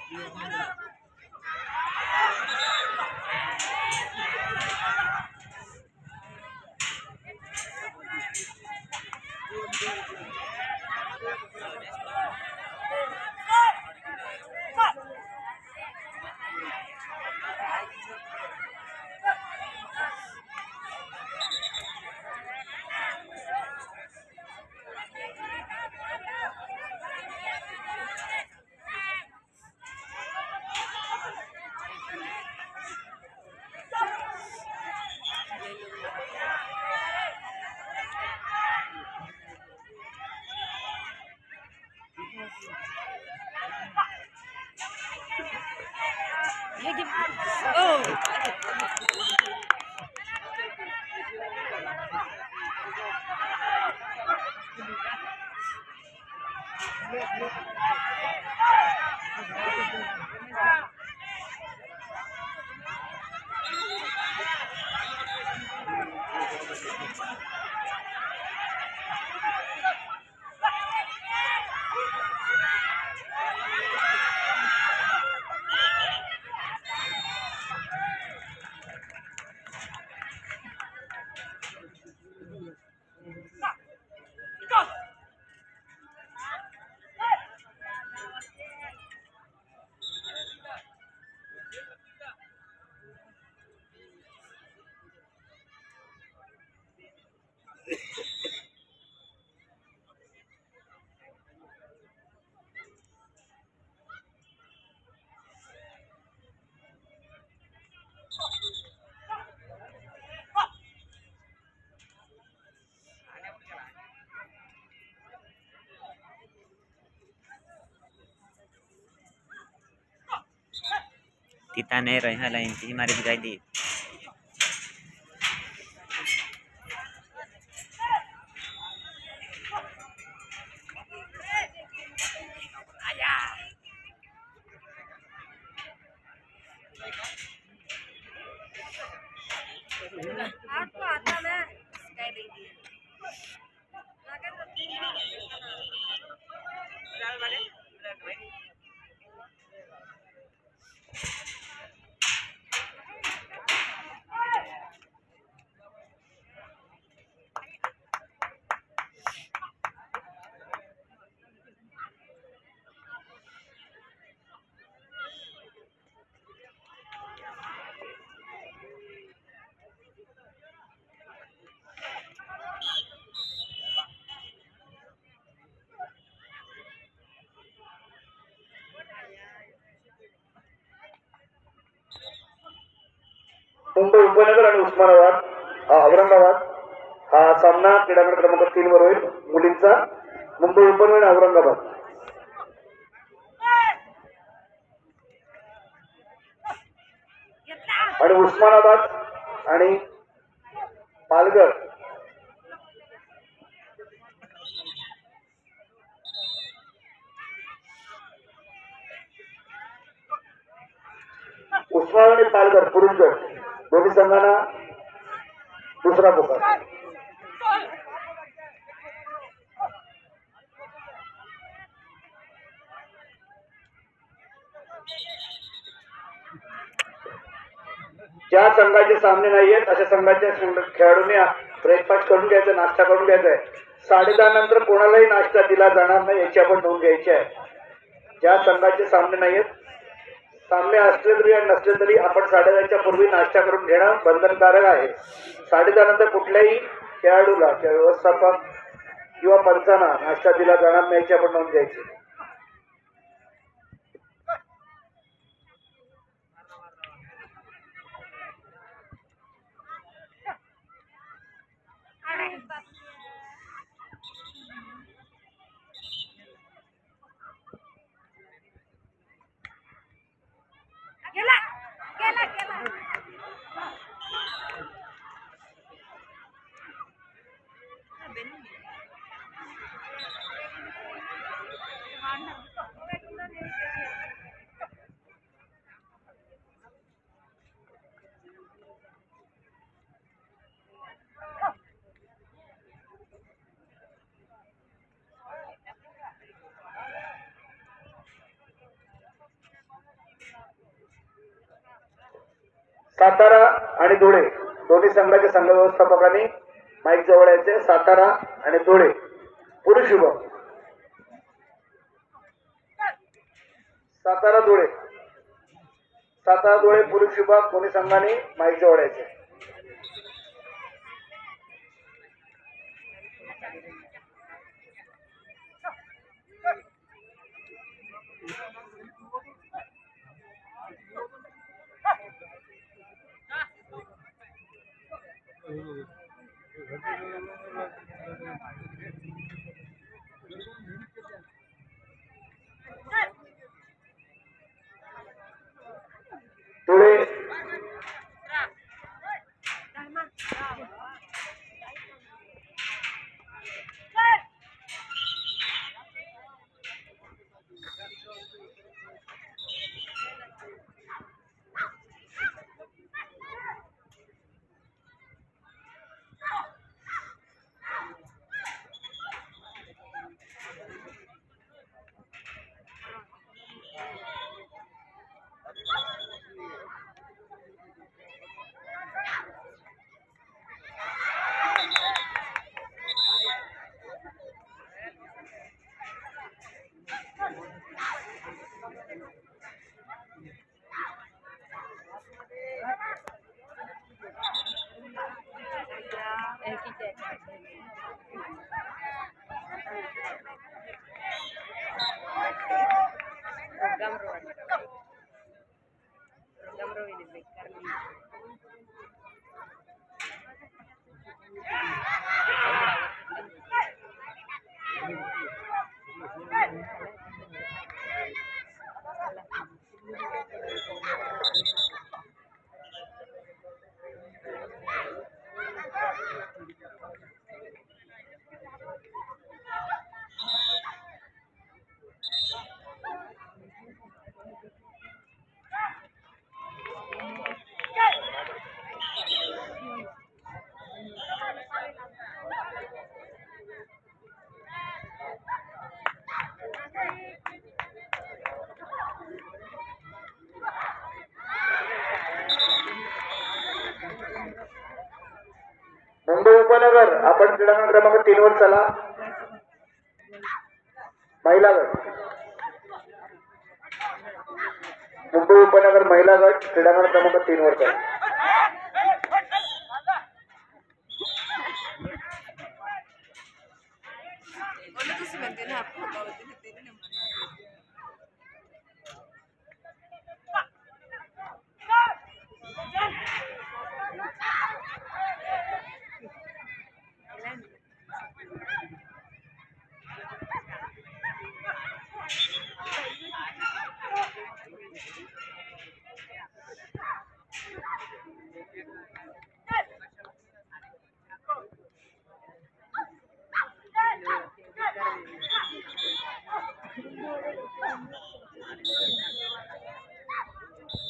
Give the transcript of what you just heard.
kita नहीं रहा line थी हमारी दिखाई दी मुंबई उपनगर आणि उस्मानाबाद औरंगाबाद हा सामना क्रीडांगण क्रमांक 3 वर होईल मुलींचा मुंबई उपनगर आणि औरंगाबाद आणि उस्मानाबाद आणि पालघर उस्मानाबाद आणि पालघर पुरुष गट दोन्ही संघांना दुसरा पुकार ज्या संघाचे सामने नाही आहेत अशा संघाच्या खेळाडूंनी ब्रेकफास्ट करून घ्यायचा नाश्ता करून घ्यायचा आहे 10:30 नंतर कोणालाही नाश्ता दिला जाणार नाही याची आपण नोंद घ्यायची आहे ज्या संघाचे सामने नाही आहेत सामने असले तरी आणि नसले तरी आपण 10:30च्या पूर्वी नाश्ता करून घेणं बंधनकारक आहे 10:30 नंतर कुठल्याही खेळाडूला किंवा व्यवस्थापक किंवा पंचांना नाश्ता दिला जाणार नाही याची आपण नोंद घ्यायची सातारा आणि धुळे दोन्ही संघाच्या संघ व्यवस्थापकांनी माईक जवळ यायचे. सातारा आणि धुळे पुरुष विभाग. सातारा धुळे पुरुष विभाग दोन्ही संघांनी माईक जवळ यायचे. धुळे मुंबई उपनगर आपण क्रीडांगण क्रमांक 3 वर चला. महिला गट मुंबई उपनगर महिला गट क्रीडांगण क्रमांक 3 वर चला.